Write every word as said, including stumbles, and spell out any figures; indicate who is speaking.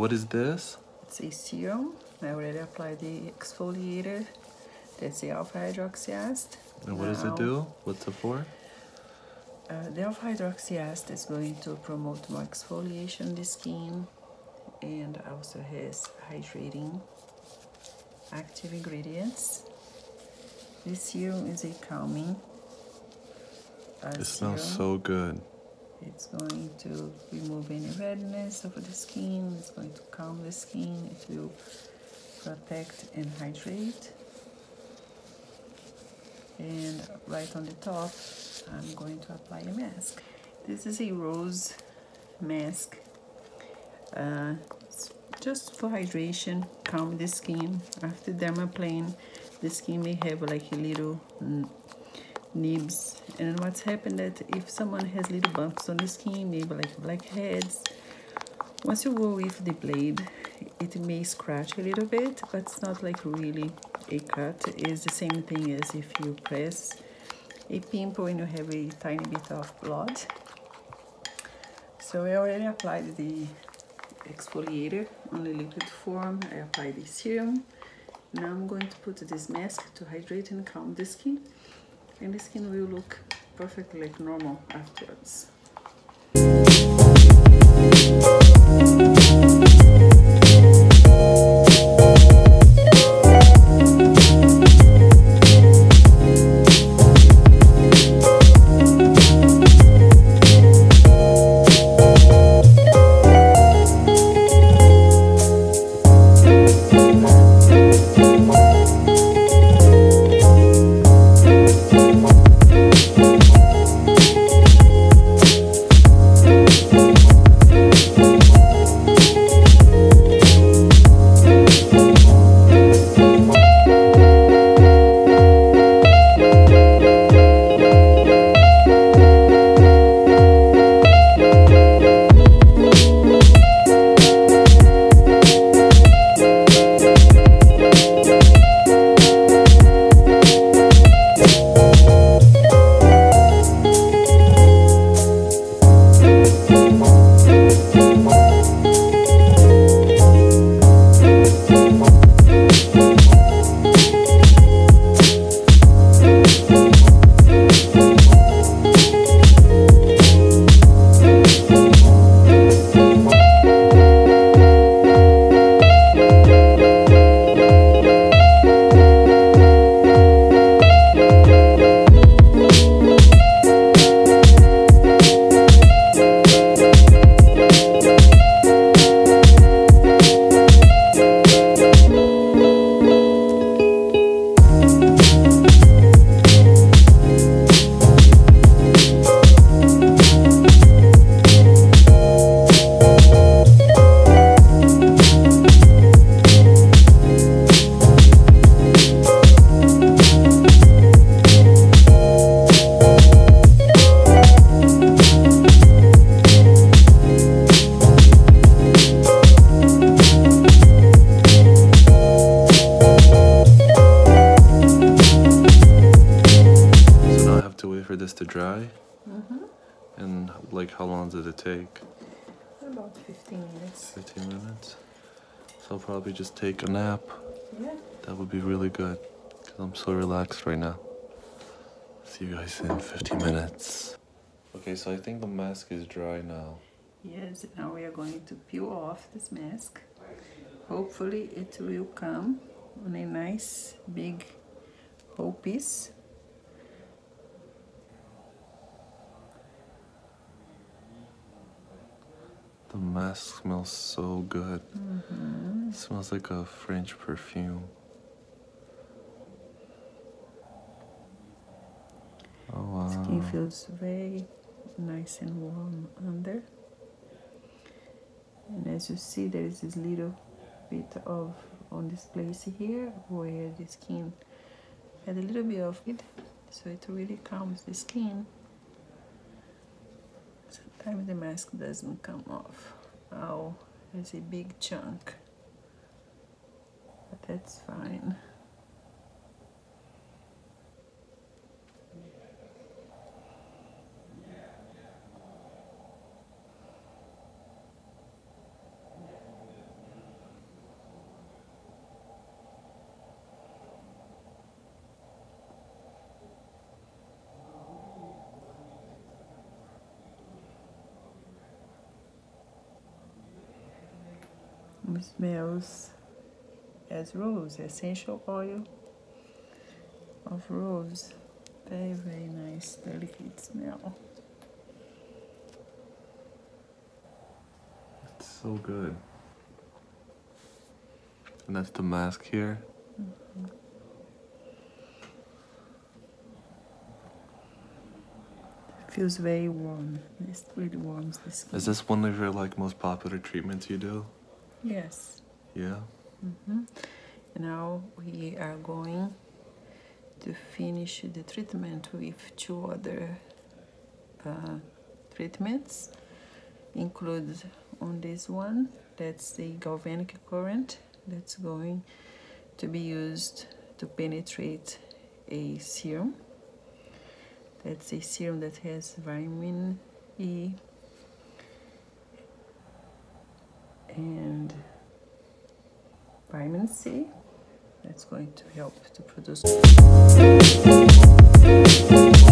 Speaker 1: what is this?
Speaker 2: It's a serum. I already applied the exfoliator. That's the alpha hydroxy acid.
Speaker 1: And what does it do? What's it for?
Speaker 2: Uh, the alpha hydroxy acid is going to promote more exfoliation in the skin, and also has hydrating active ingredients. This serum is a calming uh,
Speaker 1: It
Speaker 2: serum.
Speaker 1: smells so good.
Speaker 2: It's going to remove any redness of the skin. It's going to calm the skin. It will protect and hydrate. And right on the top, I'm going to apply a mask. This is a rose mask. Uh, it's just for hydration, calm the skin. After dermaplane, the skin may have like a little nibs. And what's happened that if someone has little bumps on the skin, maybe like blackheads, once you go with the blade, it may scratch a little bit, but it's not like really a cut. It's the same thing as if you press a pimple and you have a tiny bit of blood. So I already applied the exfoliator on the liquid form. I applied the serum. Now I'm going to put this mask to hydrate and calm the skin, and the skin will look perfectly like normal afterwards.
Speaker 1: For this to dry?
Speaker 2: Mm-hmm.
Speaker 1: And like how long does it take?
Speaker 2: About fifteen minutes.
Speaker 1: fifteen minutes? So I'll probably just take a nap.
Speaker 2: Yeah.
Speaker 1: That would be really good, because I'm so relaxed right now. See you guys in fifteen minutes. Okay, so I think the mask is dry now.
Speaker 2: Yes, now we are going to peel off this mask. Hopefully it will come on a nice big whole piece.
Speaker 1: The mask smells so good.
Speaker 2: Mm-hmm.
Speaker 1: It smells like a French perfume. Oh wow.
Speaker 2: Skin feels very nice and warm under. And as you see, there is this little bit of on this place here where the skin had a little bit of it, so it really calms the skin. Sometimes the mask doesn't come off. Oh, there's a big chunk, but that's fine. It smells as rose, essential oil of rose. Very, very nice, delicate smell.
Speaker 1: It's so good. And that's the mask here.
Speaker 2: Mm-hmm. Feels very warm. This really warms the skin.
Speaker 1: Is this one of your like most popular treatments you do?
Speaker 2: Yes.
Speaker 1: Yeah.
Speaker 2: Mm-hmm. Now we are going to finish the treatment with two other uh, treatments. Include on this one, that's the galvanic current that's going to be used to penetrate a serum. That's a serum that has vitamin E and vitamin C. That's going to help to produce